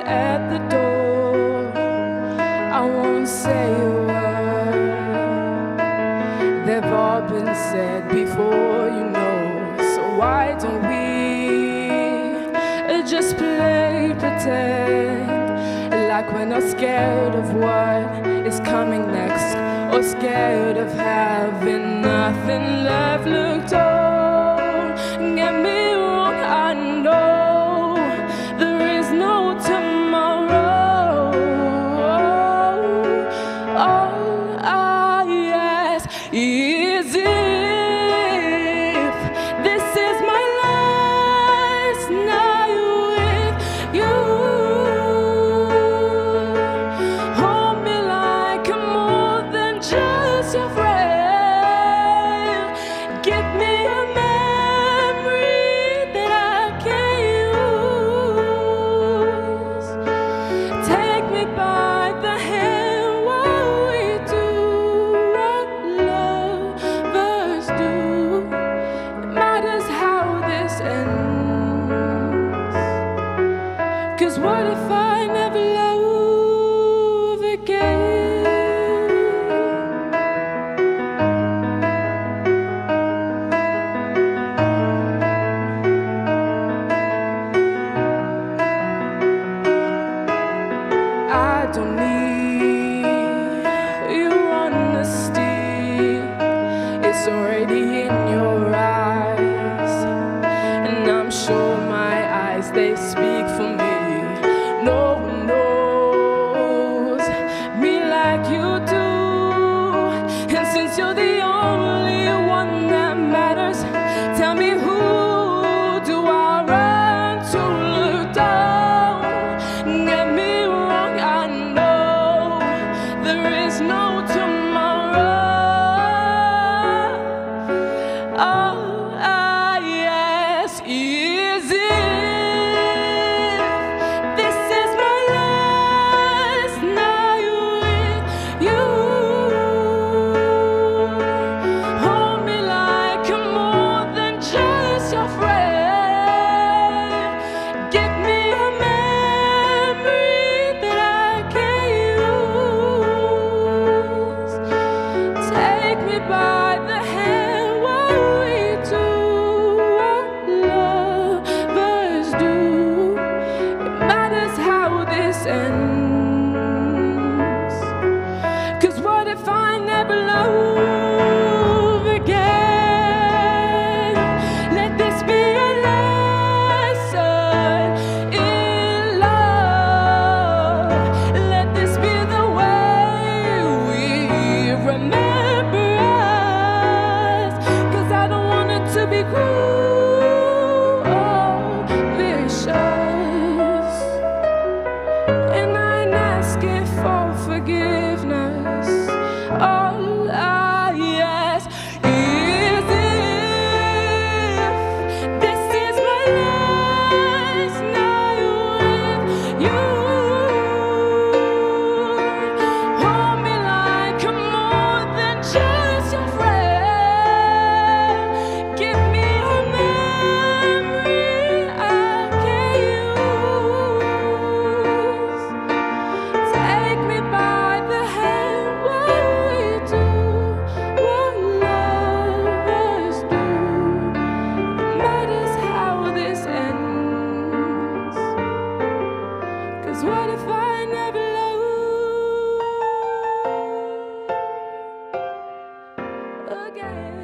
at the door. I won't say a word. They've all been said before, you know. So why don't we just play pretend, like we're not scared of what is coming next, or scared of having nothing left. Look, don't get me wrong, I know there is no tomorrow. All I ask is if this is my last night with you. Hold me like I'm more than just your friend. Give me a memory that I can use. Take me by the hand while we do what lovers do. It matters how this ends. 'Cause what if I never love again? I don't need your honesty. It's already in your eyes, and I'm sure my eyes, they speak for me. No one knows me like you do, and since you're the only one that matters, tell me, who do I run to? Look, don't get me wrong, I know there is no tomorrow. All I ask is if this is my last night with you. Hold me like I'm more than just your friend. Give me a memory that I can use. Take me by the hand while we do what lovers do. It matters how this ends. 'Cause what if I never love again? Let this be a lesson in love. Let this be the way we remember us. 'Cause I don't want it to be cruel or vicious, and I ain't asking for forgiveness. All I ask is if this is my last night with you. Hold me like I'm more than just your friend. Give me a memory I can use. Take me by the hand while we do what lovers do. It matters how this ends. 'Cause what if I never love again?